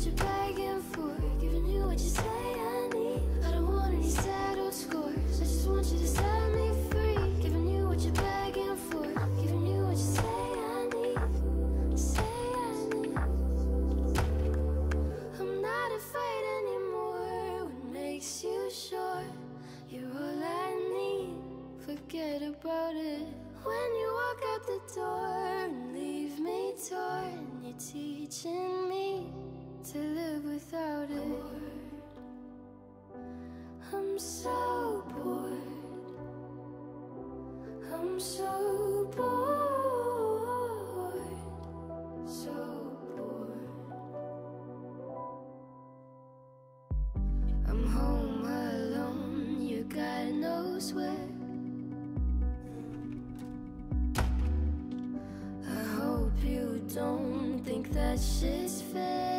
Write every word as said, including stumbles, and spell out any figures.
what you're begging for, giving you what you say I need. I don't want any settled scores, I just want you to set me free. Giving you what you're begging for, giving you what you say I need. Say I need. I'm not afraid anymore. What makes you sure you're all I need? Forget about it. When you walk out the door and leave me torn, you're teaching me to live without it. I'm so bored, I'm so bored, so bored. I'm home alone, you God knows where. I hope you don't think that shit's fair.